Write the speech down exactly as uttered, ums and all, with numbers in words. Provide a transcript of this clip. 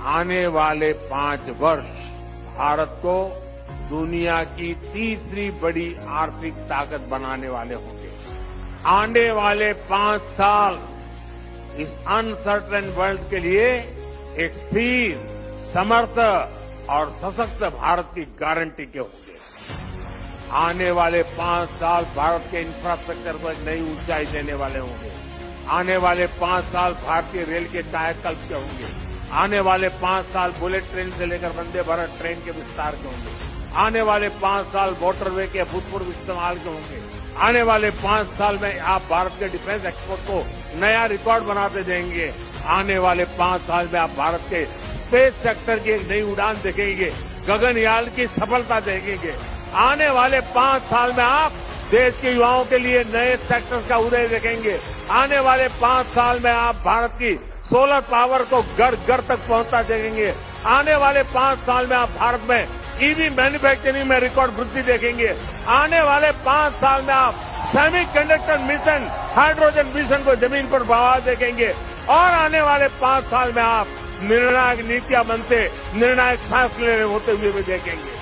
आने वाले पांच वर्ष भारत को दुनिया की तीसरी बड़ी आर्थिक ताकत बनाने वाले होंगे। आने वाले पांच साल इस अनसर्टेन वर्ल्ड के लिए एक स्थिर, समर्थ और सशक्त भारत की गारंटी के होंगे। आने वाले पांच साल भारत के इंफ्रास्ट्रक्चर को एक नई ऊंचाई देने वाले होंगे। आने वाले पांच साल भारतीय रेल के कायाकल्प के होंगे। आने वाले पांच साल बुलेट ट्रेन से लेकर वंदे भारत ट्रेन के विस्तार के होंगे। आने वाले पांच साल वाटरवे के अभूतपूर्व इस्तेमाल के होंगे। आने वाले पांच साल में आप भारत के डिफेंस एक्सपोर्ट को नया रिकॉर्ड बनाते देंगे। आने वाले पांच साल में आप भारत के स्पेस सेक्टर की एक नई उड़ान देखेंगे, गगनयान की सफलता देखेंगे। आने वाले पांच साल में आप देश के युवाओं के लिए नए सेक्टर्स का उदय देखेंगे। आने वाले पांच साल में आप भारत की सोलर पावर को घर घर तक पहुंचता देखेंगे। आने वाले पांच साल में आप भारत में ईवी मैन्युफैक्चरिंग में रिकॉर्ड वृद्धि देखेंगे। आने वाले पांच साल में आप semiconductor mission, hydrogen mission को जमीन पर बढ़ावा देखेंगे। और आने वाले पांच साल में आप निर्णायक नीतियां बनते, निर्णायक फैसले होते हुए भी देखेंगे।